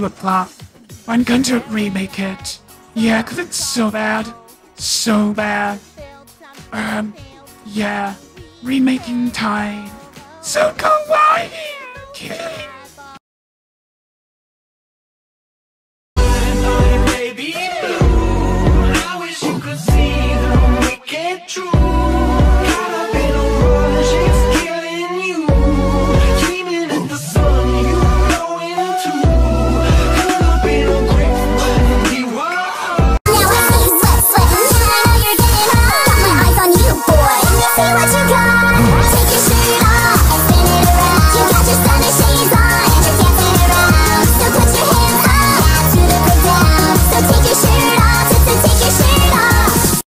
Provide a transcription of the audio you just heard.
flip flop. I'm going to remake it. Yeah, 'cause it's so bad. So bad. Yeah. Remaking time. So kawaii!